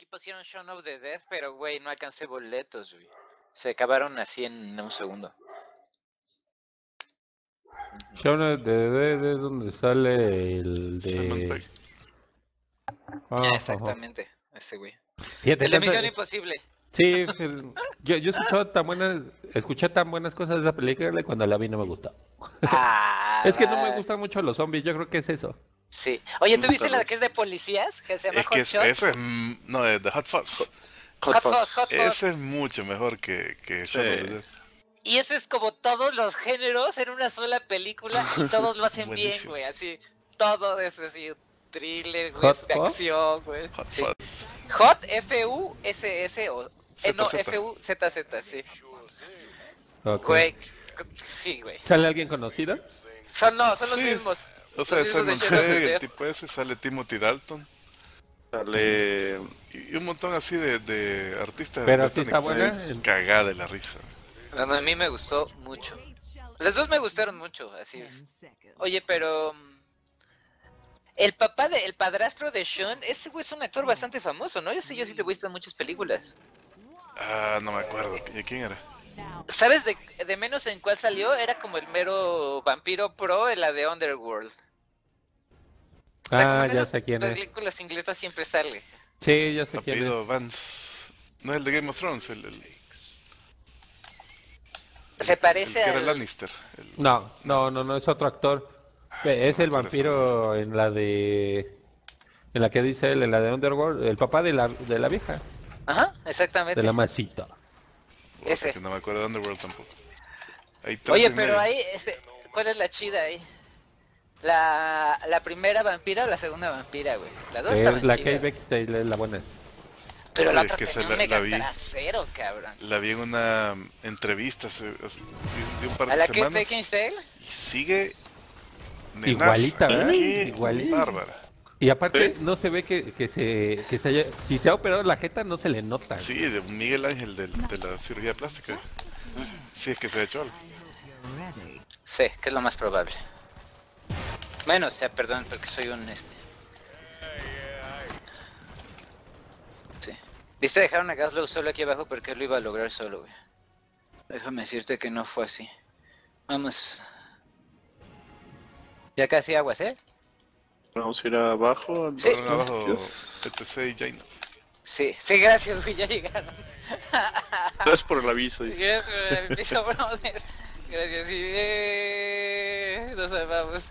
pusieron Shaun of the Dead, pero güey, no alcancé boletos, güey. Se acabaron así en un segundo. Shaun of the Dead es donde sale el Simon de... Pegg. Exactamente, ese güey. Fíjate, El de tanta- Misión Imposible. Sí, yo escuché tan buenas cosas de esa película y cuando la vi no me gustó. Es que no me gustan mucho los zombies, yo creo que es eso. Sí. Oye, ¿tú viste la que es de policías? Que se llama Es que Hot Shot. ese es... No, es The Hot Fuzz. Hot Fuzz. Ese es mucho mejor que Shaun of the Dead. Y ese es como todos los géneros en una sola película y todos lo hacen bien, Buenísimo. güey. Así, todo es así, thriller, güey, Hot de Fuzz. acción, güey. Hot Sí. Fuzz. Hot, F-U-S-S o... no, ZZ. F-U-Z-Z, sí. Ok. Güey, sí, güey. ¿Sale alguien conocido? Son los Sí. mismos. O sea, Los Simon mismos de Shaun of the Pegg, el Dead. tipo ese, sale Timothy Dalton. Sale. Y un montón así de artistas Pero sí está británicos. buena. Cagada de la risa. Bueno, a mí me gustó mucho. Las dos me gustaron mucho, así. Oye, pero... El padrastro de Sean, ese güey es un actor bastante famoso, ¿no? Yo sí le he visto en muchas películas. Ah, no me acuerdo. ¿De quién era? ¿Sabes de menos en cuál salió? Era como el mero vampiro pro en la de Underworld. O sea, como en Ya esas sé quién es. películas inglesas siempre sale. Sí, ya sé quién es. Apellido Vance. No es el de Game of Thrones, Se el parece que era al... Lannister. No, es otro actor. Es el vampiro en la de... En la que dice él, en la de Underworld, el papá de la vieja, Ajá, exactamente. de la masita. Ese. Que no me acuerdo de Underworld tampoco. Hay tres Oye, en pero medio. ahí, ¿cuál es la chida ahí? ¿La primera vampira o la segunda vampira, güey? Las dos estaban La chidas. Kate Beckinsale es la buena. Pero la Oye, es otra que tenía esa un la mega vi. trasero, cabrón. La vi en una entrevista de un par ¿A de la Kate semanas. Beckinsale? Y sigue... nenaza. Igualita, ¿verdad? Qué Igualita. bárbara. Y aparte, no se ve que se haya... Si se ha operado la jeta, no se le nota. Sí, de Miguel Ángel de la cirugía plástica. Sí, es que se ha hecho algo. Sí, que es lo más probable. Bueno, o sea, perdón, porque soy un Sí. Viste, dejaron a Gaslow solo aquí abajo porque él lo iba a lograr solo, güey. Déjame decirte que no fue así. Vamos. Ya casi aguas, ¿eh? Vamos a ir abajo. Sí. Fueron abajo Yes. PTC y Jaina. Sí, gracias, güey, ya llegaron. Gracias por el aviso. Dice. Gracias por el piso, brother. Gracias, y nos salvamos.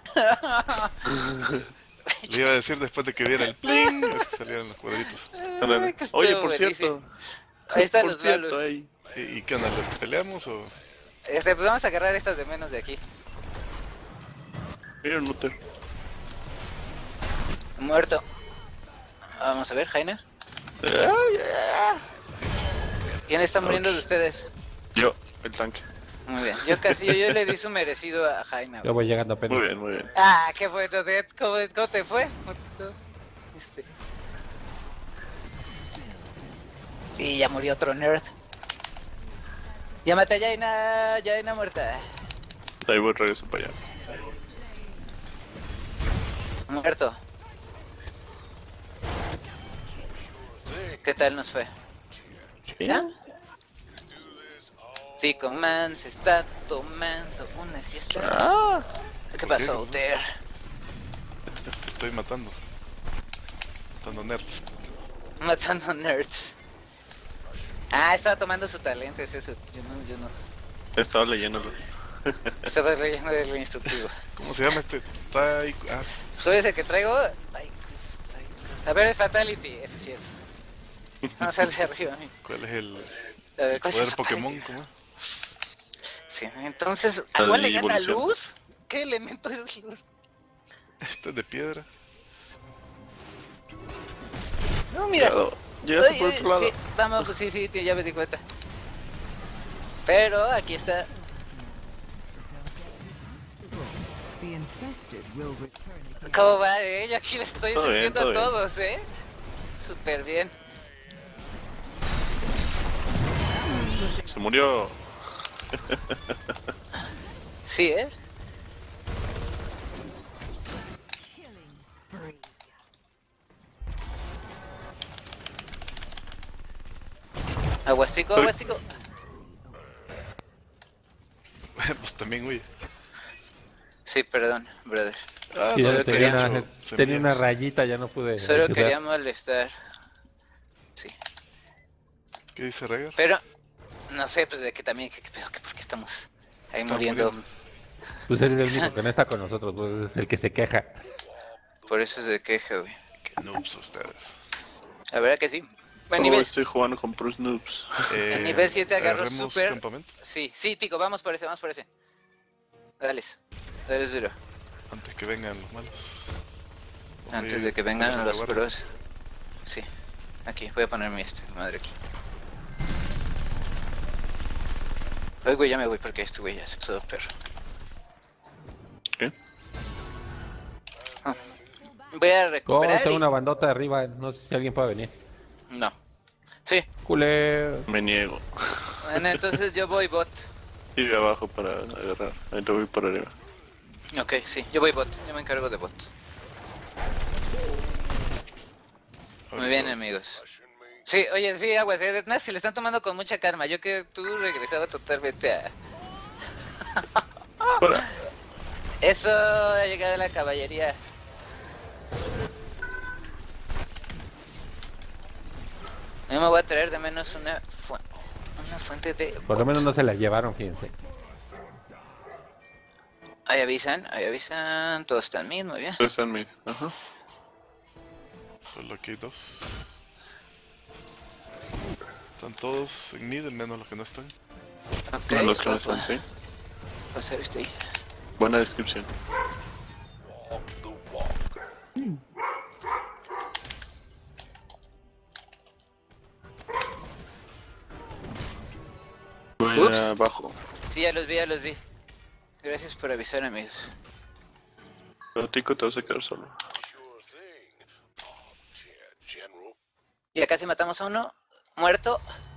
Le iba a decir después de que viera el pling, así salieron los cuadritos. Ándale. que Oye, estuvo por buenísimo. cierto. Ahí están Por los cierto, malos. ahí. ¿Y qué onda? ¿Los peleamos o...? Pues vamos a agarrar estas de menos de aquí. Mira el Luther. Muerto. Vamos a ver, Jaina. ¿Quién está muriendo de ustedes? Yo, el tanque. Muy bien. Yo le di su merecido a Jaina. Yo voy llegando apenas. Muy bien, muy bien. Ah, qué bueno, Dead. ¿Cómo te fue? Y ya murió otro nerd. Llámate a Jaina muerta. Ahí voy, regreso para allá. Muerto. ¿Qué tal nos fue? ¿Ya? Tico Man se está tomando una siesta. ¿Qué pasó, Uter? Te estoy matando. Matando nerds. Matando nerds. Ah, estaba tomando su talento, es eso. Yo no. Estaba leyéndolo. Estaba leyendo el instructivo. ¿Cómo se llama este? Soy ese que traigo. A ver, el Fatality, ese sí es. Vamos a hacer arriba. ¿Cuál es el A ver, ¿cuál es poder el Pokémon? Fatality? ¿Cómo? Sí, entonces, ¿a cuál le gana evolución. luz? ¿Qué elemento es luz? Este es de piedra. No, mira. Llegaste por otro lado. Sí, vamos, pues sí, ya me di cuenta. Pero aquí está. ¿Cómo va, Yo aquí le estoy Todo bien, surtiendo todo a bien. todos, Súper bien. Se murió. Sí, Aguastico, aguastico. Pues también, güey. Sí, perdón, brother. Ah, Sí, no, ya te tenía, había una, hecho tenía una semillas. rayita, ya no pude Solo ayudar. quería molestar. Sí. ¿Qué dice Regar? Pero, no sé, pues de que también, ¿qué pedo? ¿Por qué estamos ahí Está muriendo? Pues él es el único que no está con nosotros, pues es el que se queja. Por eso se queja, güey. Qué noobs ustedes. La verdad que sí. Buen Oh, nivel. estoy jugando con Bruce Noobs. El nivel 7 agarró agarremos súper. campamento Sí, sí, Tico, vamos por ese, vamos por ese. Dales, dales duro. antes que vengan los malos. Antes Oye, de que vengan déjame los guardar. pros. Sí, aquí, voy a poner mi madre aquí. Ay, güey, ya me voy porque este güey ya se puso perro. ¿Qué? Ah. Voy a Oh, recuperar tengo y... una bandota arriba, no sé si alguien puede venir. No. Sí, Culero. Me niego. bueno, entonces yo voy bot. Y de abajo para agarrar. Ahí te voy para arriba. Ok, sí, yo voy bot, yo me encargo de bot. Muy bien, amigos. Sí, oye, sí, aguas, se le están tomando con mucha calma. Yo que tú regresaba totalmente a... Para. Eso, ha llegado la caballería. Yo me voy a traer de menos una fuente de... Por lo menos no se la llevaron, fíjense. Ahí avisan, todos están bien, muy bien. Está en mí. Ajá. Solo aquí hay dos. Están todos en mid, menos los que no están. Ok, No, los que no voy están, sí. a hacer este ahí. Buena descripción. Voy Ups. abajo. Sí, ya los vi. Gracias por avisar, amigos. Pero Tico te vas a quedar solo. Ya casi matamos a uno. Muerto,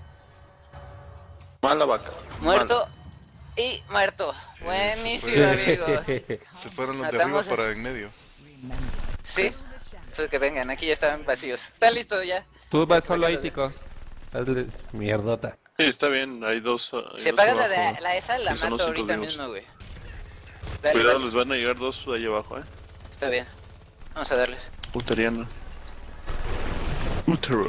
Mala vaca. muerto y muerto. Buenísimo, amigos. Se fueron los de Matamos arriba a- para en medio. Sí, pues que vengan, aquí ya están vacíos. Está listo ya. Tú vas solo ahí, Tico. Hazle mierdota. Sí, está bien. Hay dos. Si apagas la, abajo. la esa, la Sí, son mato los cinco ahorita vivos. mismo, güey. Dale, Cuidado, dale. les van a llegar dos de ahí abajo, Está bien. Vamos a darles. Uteriano. Utero.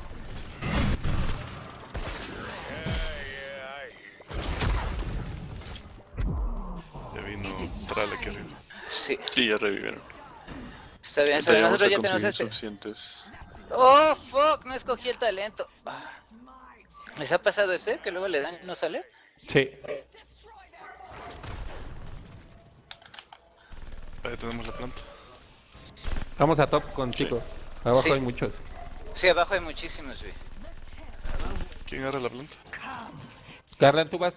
Ya vino Tral aquí arriba. Sí, Sí, ya revivieron. está bien. Ahorita ya vamos Nosotros a ya tenemos conseguir este. suficientes. Oh, fuck, no escogí el talento. Ah. ¿Les ha pasado ese? Que luego le dan y no sale. Sí. Ahí tenemos la planta. Vamos a top con Tico. Abajo Sí. hay muchos. Sí, abajo hay muchísimos, güey. ¿Quién agarra la planta? Garland, tú vas.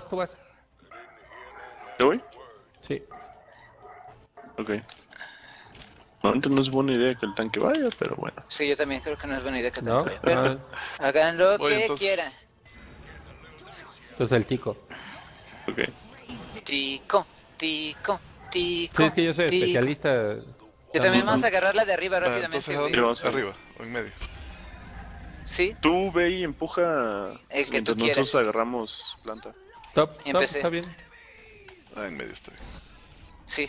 ¿Ya voy? Sí. Ok. Normalmente no es buena idea que el tanque vaya, pero bueno. Sí, yo también creo que no es buena idea que ¿No? te pero hagan lo Voy, que entonces. quieran. Entonces el Tico. Ok. Tico. Sí, es que yo soy tico. especialista. Yo también vamos a agarrar la de arriba Ah, rápidamente, entonces, ¿a güey. dónde? Vamos a- Arriba o en medio. Sí, Tú ve y empuja. El que mientras tú quieras. nosotros agarramos planta. Top, Empecé. está bien. Ah, en medio está bien. sí.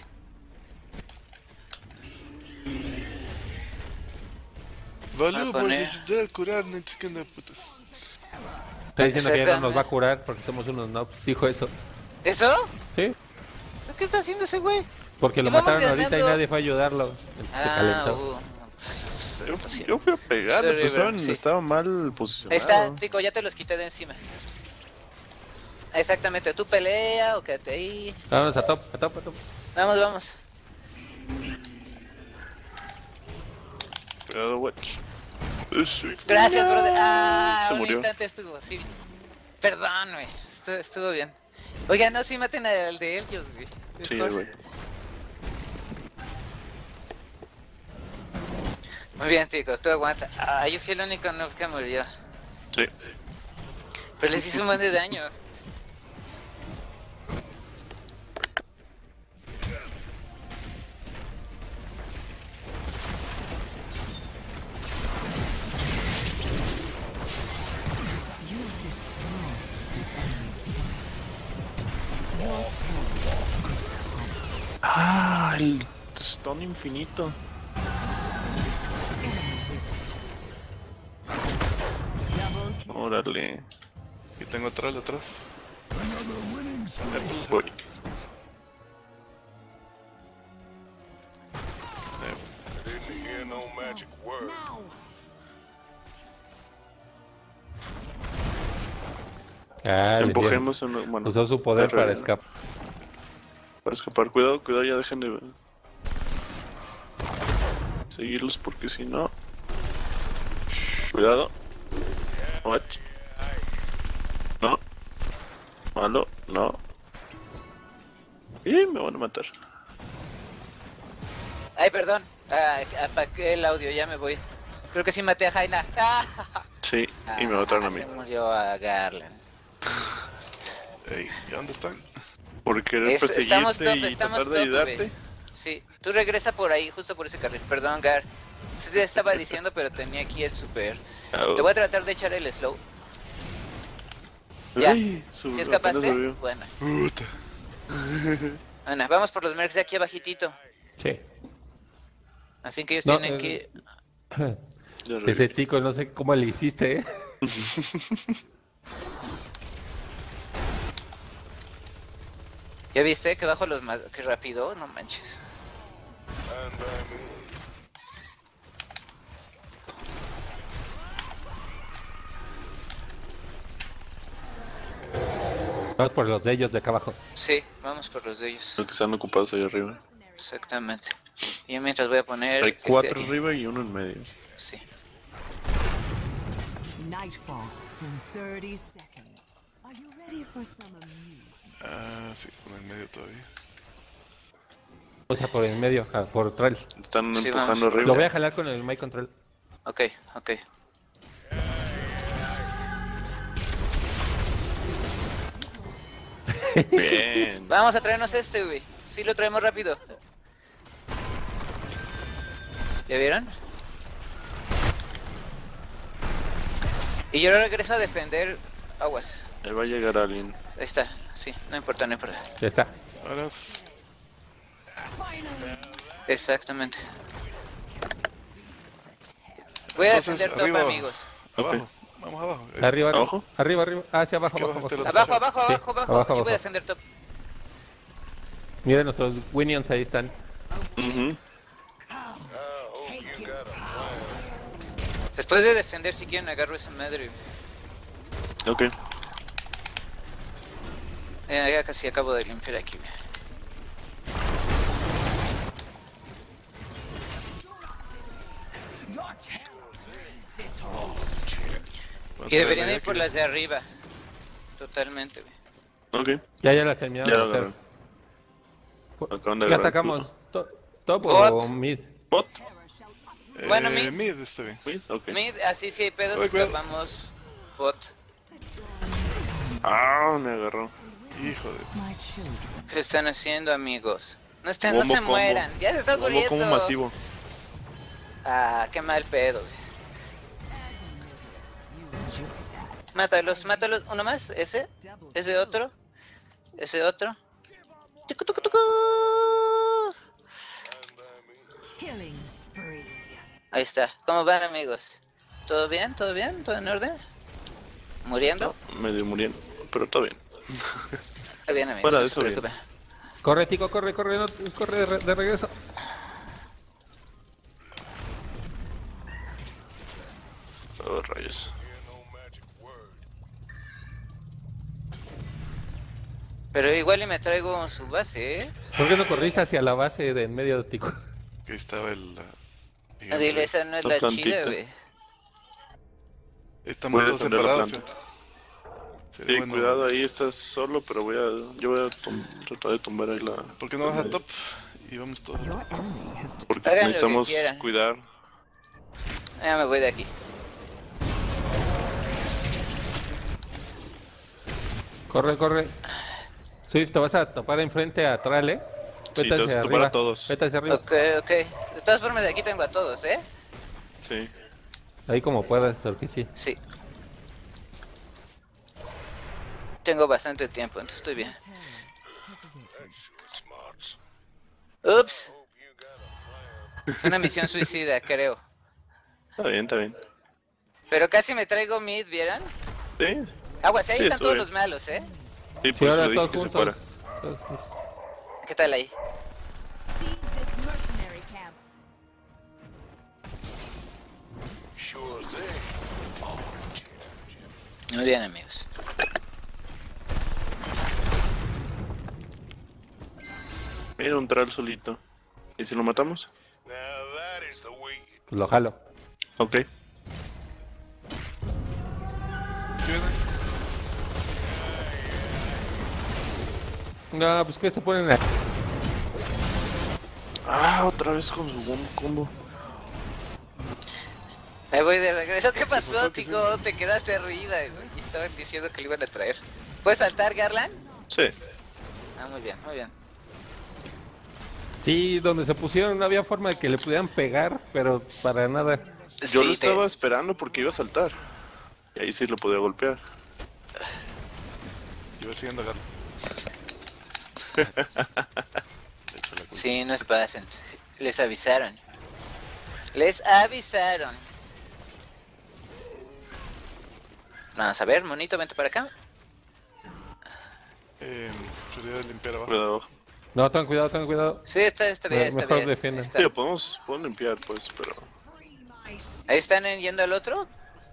Valeu, por poner- ayudar a curar, no sé qué onda, putas. Está diciendo que ya no nos va a Exactamente. curar porque somos unos nobs. Dijo eso. ¿Eso? Sí. ¿Qué está haciendo ese güey? Porque lo Y vamos mataron ahorita y ganando. nadie fue a ayudarlo. Se Ah, calentó. Yo fui a pegar, Sorry, pero bro, sí. estaba mal Ahí posicionado. está, Tico, ya te los quité de encima. Exactamente, tú pelea o quédate ahí. Vámonos a top. Vamos. Cuidado, Wedge. Sí. Gracias, brother. Ah, Se un murió. instante estuvo, sí. Perdón, güey. Estuvo bien. Oiga, no, sí maten al de ellos, güey. Sí, Mejor. güey. Muy bien, Tico, tú aguanta. Ah, yo fui el único noob que murió. Sí. Pero les hice un buen de daño. Ah, el stun infinito. Órale. Y tengo atrás, atrás. Voy. Ah, le Empujemos uno, dieron. bueno, Usó su poder para alrededor. escapar. Para escapar, cuidado, cuidado, ya dejen de seguirlos porque si no. Cuidado. Watch. No. Malo, no. Y me van a matar. Ay, perdón. Apagué el audio, ya me voy. Creo que sí maté a Jaina. Sí, y me mataron a mí. Se murió a Garland. Ey, ¿y dónde están? Por querer Estamos perseguirte top, y estamos tratar de top, ayudarte. güey. Sí, tú regresa por ahí, justo por ese carril. Perdón, Gar. Sí te estaba diciendo, pero tenía aquí el super. Ah, Te voy a tratar de echar el slow. Ya. ay, ¿Sí apenas escapaste? subió. Bueno. Puta. Bueno, vamos por los mercs de aquí abajitito. Sí. Al fin que ellos No, tienen que... Ya Ese regresé. tico, no sé cómo le hiciste, ¿eh? ¿Ya viste que bajo los más... que rápido? No manches. Vamos por los de ellos de acá abajo. Sí, vamos por los de ellos. Los que están ocupados ahí arriba. Exactamente. Y yo mientras voy a poner... Hay 4 aquí. arriba y uno en medio. Sí. Night falls in 30 seconds. Are you ready for some amusement? Ah, sí, por el medio todavía. O sea, por el medio, por trail. Están Sí, empujando vamos. arriba. Lo voy a jalar con el My Control. Ok, ok. Bien. Vamos a traernos este, güey. Sí, lo traemos rápido. ¿Ya vieron? Y yo regreso a defender aguas. Ahí va a llegar alguien. Ahí está, sí, no importa, no importa. Ya está. Ahora Exactamente. Voy a Entonces, defender top, arriba. amigos. abajo. Vamos abajo. Arriba, ¿Abajo? arriba, arriba. Ah, hacia abajo, ¿Qué abajo, bajaste abajo. la- Abajo, abajo, Sí, abajo, abajo. abajo, Yo voy a abajo. defender top. Miren, nuestros Winions ahí están. Ujú. Después de defender, si quieren, agarro esa madre. Ok. Ya casi acabo de limpiar aquí. Y deberían ir por las de arriba. Totalmente, güey. Ok. Ya las terminaron Ya de lo hacer. agarré. Acaban de Ya agarrar atacamos. ¿Top Bot. o mid? Bot. Bueno, mid. Mid está bien. Mid, ok. Mid, así sí hay pedos, Oye, cuidado. escapamos. Bot. Ah, me agarró. Hijo de... My children. ¿Qué están haciendo, amigos? No Combo, se combo. mueran. Ya se está Combo muriendo. como masivo. Ah, qué mal pedo, güey. Mátalos, mátalos. ¿Uno más? ¿Ese? ¿Ese otro? ¿Ese otro? Tucu, tucu, tucu. Killing spree. Ahí está. ¿Cómo van, amigos? ¿Todo bien? ¿Todo bien? ¿Todo en orden? ¿Muriendo? Medio muriendo. Pero todo bien. Está bien, amigos. Fuera de no se eso, bien. preocupen. Corre, Tico, corre, corre, no, corre de regreso. Oh, rayos. Pero igual y me traigo su base, ¿eh? ¿Por qué no corriste hacia la base de en medio de Tico? Que ahí estaba el... No, dile, esa no es la La chida, plantita. güey. Estamos Voy a todos defender la separados, planta. fíjate. Sí, Sería bueno. cuidado, ahí estás solo, pero yo voy a tratar de tumbar ahí la... ¿Por qué no vas a top? Y vamos todos. Your enemy has Porque Hagan lo que necesitamos quieran. cuidar. Ya me voy de aquí. Corre, corre. Sí, te vas a topar enfrente a Tral, ¿eh? Sí, te vas a topar a todos. Vete hacia arriba. Ok, ok. De todas formas, de aquí tengo a todos, ¿eh? Sí. Ahí como puedas, porque sí. Sí. Tengo bastante tiempo, entonces estoy bien. Ups. Una misión suicida, creo. Está bien, está bien. Pero casi me traigo mid, ¿vieron? Sí, Aguas, ahí Sí, están estuvo todos bien. los malos, sí, Sí, por eso ahora le dije todos que se juntos. fuera. Todos juntos. ¿Qué tal ahí? Seize this mercenary camp. Muy bien, amigos. Mira un tral solito. ¿Y si lo matamos? Pues lo jalo. Ok. Viene. No, pues que se ponen a... Ah, otra vez con su combo. Ahí voy de regreso. ¿Qué pasó? pasó, ¿Qué Tico? Te quedaste arriba, güey. Y estaban diciendo que lo iban a traer. ¿Puedes saltar, Garland? Sí. Ah, muy bien, muy bien. Sí, donde se pusieron no había forma de que le pudieran pegar, pero para nada. Yo Sí, lo te- estaba esperando porque iba a saltar. Y ahí sí lo podía golpear. Iba siguiendo a Galo. Le echo la culpa. Sí, no se pasen. Les avisaron. Les avisaron. Vamos a ver, monito, vente para acá. Sería limpiar abajo. Cuidado abajo. No, ten cuidado, ten cuidado. Sí, está bien, está Mejor bien. defiende. Está. Sí, podemos limpiar, pues, pero... Ahí están yendo al otro.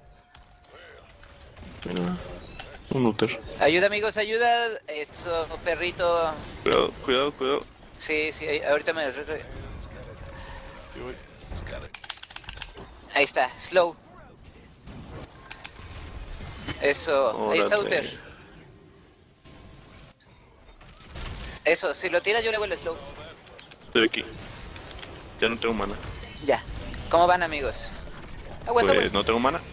Mira, un Uther. Ayuda, amigos, ayuda. Eso, perrito. Cuidado, cuidado, cuidado. Sí, ahorita me... Yo voy. Ahí está, slow. Eso, ahí está Órale. Uther. Eso, si lo tira yo le hago el slow. Estoy aquí. Ya no tengo mana. Ya. ¿Cómo van, amigos? Aguas, Pues aguas. no tengo mana.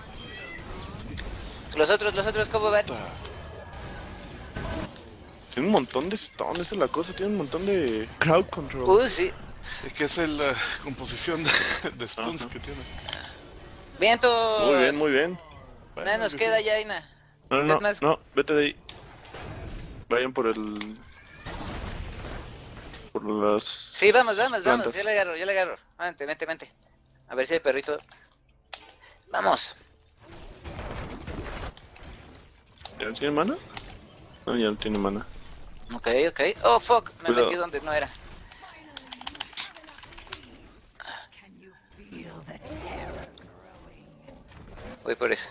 Los otros, ¿cómo van? Tiene un montón de stun, esa es la cosa. Tiene un montón de crowd control. Sí. Es que es la composición de stuns Ajá. que tiene. Viento. Muy bien, muy bien. Bueno, Nada nos que queda sí. ya, Aina. No, no, Es más- no, vete de ahí. Vayan por el... Por las... Sí, vamos. plantas. Yo le agarro. Vente. A ver si el perrito. Vamos. ¿Ya no tiene mana? No, ya no tiene mana. Ok. Oh, fuck. Me Cuidado. metí donde no era. Can you feel the terror growing? Voy por eso.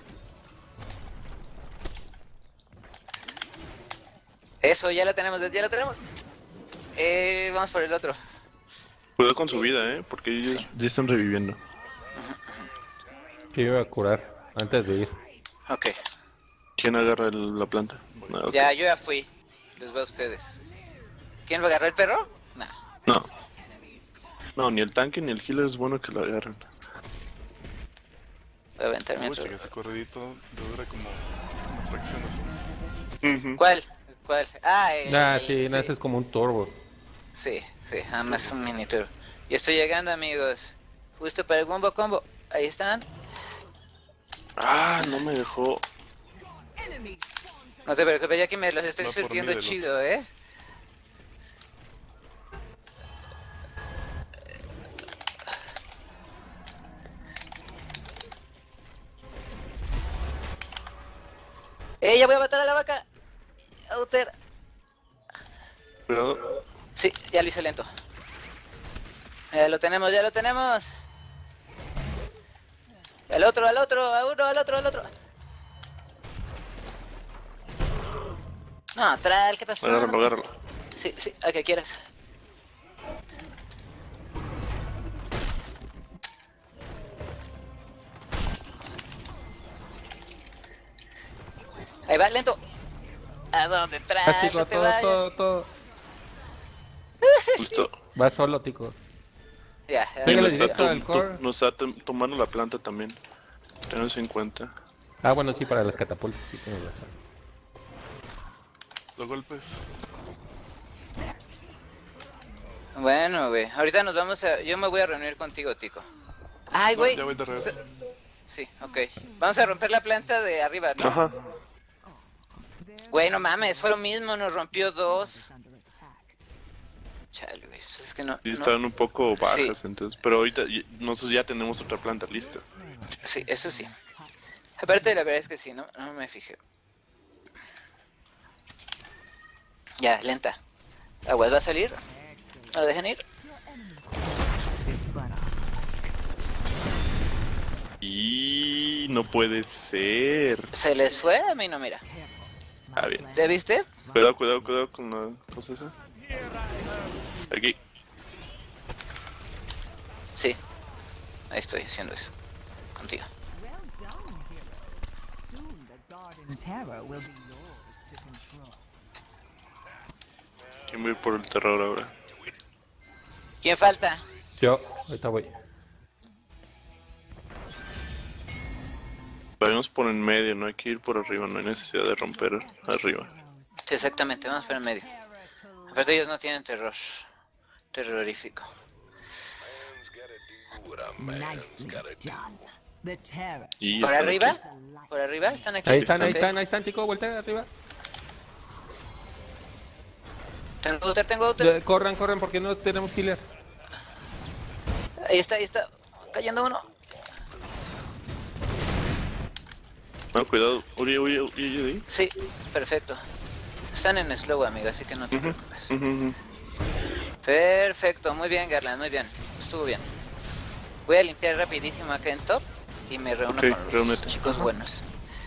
Eso, ya la tenemos. Vamos por el otro. Cuidado con su vida, porque ellos ya están reviviendo. Sí, iba a curar antes de ir. Ok. ¿Quién agarra la planta? Ah, ok. Ya, yo ya fui. Les veo a ustedes. ¿Quién lo agarró, el perro? Nah. No. No, ni el tanque ni el healer es bueno que lo agarren. Voy a aventar mi Pucha, otro. que ese corredito le dura como una fracción de segundo. Ujú. ¿Cuál? Ah, Sí, no, ese es como un turbo. Sí, además un mini tour. Ya estoy llegando, amigos. Justo para el combo. Ahí están. Ah, no me dejó. Enemy No te preocupes, ya aquí me los estoy Va por surtiendo mí del chido, Ya voy a matar a la vaca. Outer. Cuidado. Sí, ya lo hice lento. Ya lo tenemos. Al otro, al otro. No, Tral, ¿qué pasó? Agárralo. Sí, a que quieras. Ahí va, lento. ¿A dónde Tral? Ah, Tico, No te vayas. todo. Listo. Va solo, Tico. Ya, Y Pégale nos está, directo al core. nos está tomando la planta también. Tenemos en cuenta. Ah, bueno, sí, para las catapultas. Sí, tienes razón. Los golpes. Bueno, güey. Ahorita nos vamos a... Yo me voy a reunir contigo, Tico. Ay, No, güey. ya voy de regreso. Sí, ok. Vamos a romper la planta de arriba, ¿no? Ajá. Güey, no mames, fue lo mismo, nos rompió dos. under attack. Chale, güey. Pues es que no. Y no- estaban un poco bajas, Sí. entonces. Pero ahorita nosotros ya tenemos otra planta lista. Sí, eso sí. Aparte, la verdad es que sí, no me fijé. Ya, lenta. Agua va a salir. ¿No lo dejan ir? Is but a Y no puede ser. Se les fue, a mí no, mira. Ah, bien. ¿Ya viste? Cuidado con la cosa esa. Aquí. Sí. Ahí estoy haciendo eso. Contigo. well done, heroes. Soon the Garden Terror will be yours to control. ¿Quién va a ir por el terror ahora? ¿Quién falta? Yo, ahorita voy. Vayamos por en medio, no hay que ir por arriba, no hay necesidad de romper arriba. Sí, exactamente, vamos por el medio. Aparte ellos no tienen terror. Terrorífico. Nicely done. The terror. Y ¿Por están arriba? aquí. ¿Por arriba? ¿Están aquí? Ahí están, ahí Ok. están, ahí están, chicos, voltea arriba. Tengo outer. Corran porque no tenemos killer. Ahí está. Cayendo uno. No, cuidado, huye de ahí. Sí, perfecto. Están en slow, amigo, así que no te preocupes. Ujú. Perfecto, muy bien, Garland, muy bien. Estuvo bien. Voy a limpiar rapidísimo acá en top y me reúno Ok, con los reúnete. chicos Ajá. buenos.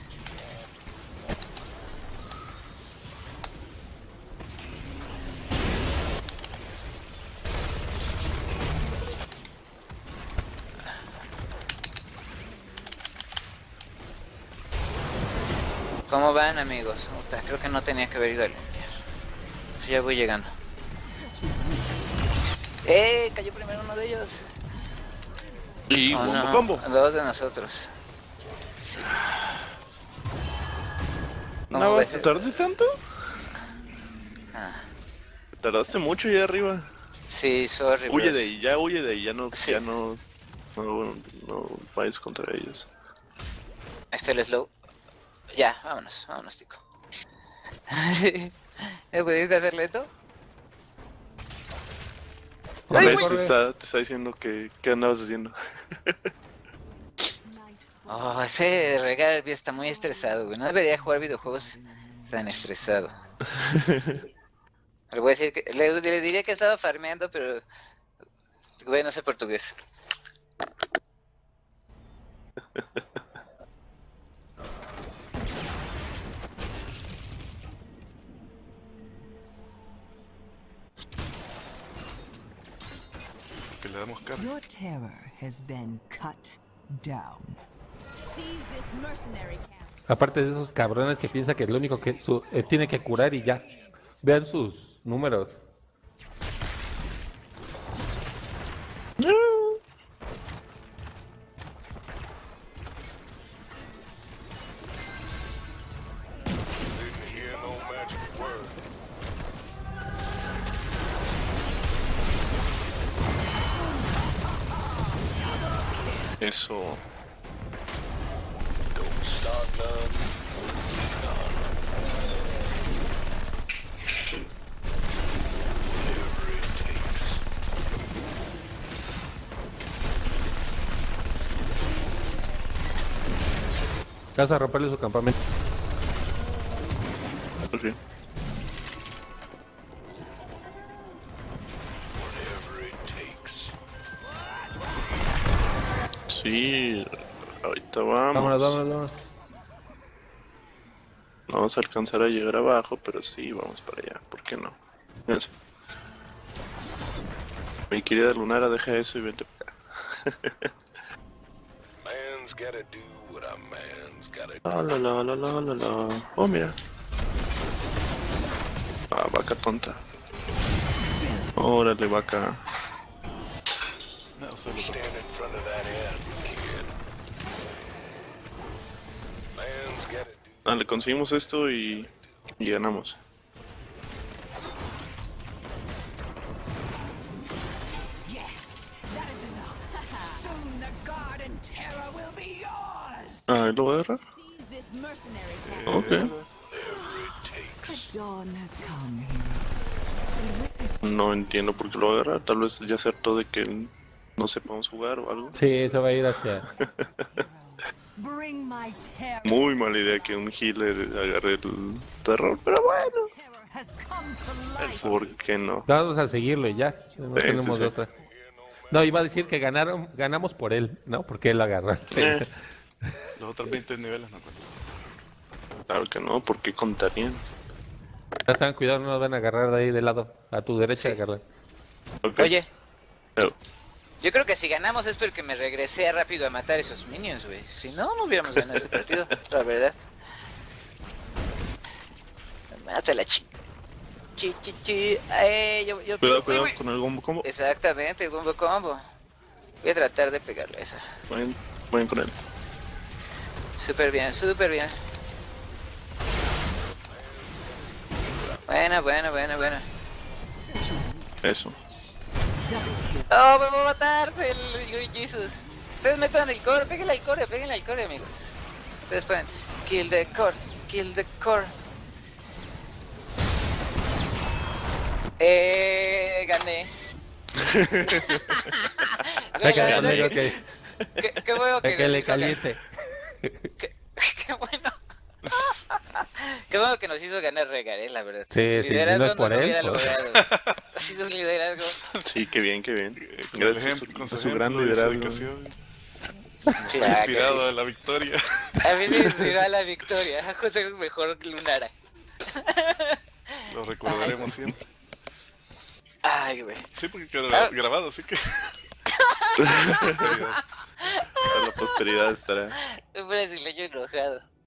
¿Cómo van, amigos? Puta, creo que no tenía que haber ido a limpiar. Ya voy llegando. Cayó primero uno de ellos. Y Oh, bombo no, combo. dos de nosotros. Sí. ¿Cómo No, ves? ¿te tardaste tanto? Ah, Tardaste mucho allá arriba. sí, sorry. Huye bros. de ahí, Sí. ya no vayas contra ellos. Ahí está el slow. Ya, vámonos, tico. ¿Me pudiste hacer lento? Corre, ¿Ves? corre. Te está diciendo que ¿qué andabas haciendo? Oh, ese Regarby está muy estresado, güey. No debería jugar videojuegos tan estresado. Le voy a decir que le diría que estaba farmeando, pero güey, no sé portugués. Que le damos carga. Your terror has been cut down. Aparte de esos cabrones que piensan que es lo único que tiene que curar y ya. Vean sus números. Eso. Vas a romperle su campamento. Ok. Sí, ahorita vamos. Vámonos. No vamos a alcanzar a llegar abajo, pero sí, vamos para allá. ¿Por qué no? Eso. Mi querida Lunara, deja eso y vente para acá. La. Oh, mira. Ah, vaca tonta. Órale, vaca. No, solo Le conseguimos esto y ganamos. Yes, that is enough. Soon the Garden Terror will be yours. Ah, ¿lo voy a agarrar? This mercenary camp. Ok. The dawn has come, heroes. No entiendo por qué lo agarra. Tal vez ya se hartó de que no sepamos jugar o algo. Sí, eso va a ir hacia... Bring my terror. Muy mala idea que un healer agarre el terror, pero bueno. Terror has come to life. ¿Por qué no? Vamos a seguirlo y ya. No Sí, tenemos sí, sí. otra. No, iba a decir que ganamos por él, ¿no? Porque él lo agarró. Los otros 20 niveles no cuentan. Claro que no, ¿por qué contarían? Ya están, cuidado, no nos van a agarrar de ahí de lado. A tu derecha, Sí. agarrar. Ok. Oye, Pero, yo creo que si ganamos es porque me regresé rápido a matar esos minions, güey. Si no, no hubiéramos ganado ese partido, la verdad. Hasta la chi. cuidado, Uy, cuidado uy. con el combo. Exactamente, combo. Voy a tratar de pegarle a esa. Vayan con él. Súper bien, súper bien. Buena. Eso. Oh, me va a matar el Jesus. Ustedes metan el core, péguenle al core, amigos. Ustedes pueden. Kill the core. Gané. Güey, la verdad Amigo, que- que qué bueno que le nos hizo caliente. qué bueno. Qué bueno que nos hizo ganar Regar, la verdad. Sí, Su sí, liderazgo no es por lo él, hubiera pues. logrado. Ha sido su liderazgo. Sí, qué bien, qué bien. Con el Gracias ejemplo, a con su, su a su gran ejemplo y su liderazgo. dedicación. Nos ha Ah, inspirado que a la victoria. A mí me inspiró a la victoria. A José el mejor Lunara. Lo recordaremos siempre. Ay, güey. Sí, porque quedó Ah. grabado, así que. A la posteridad estará. Un brasileño enojado.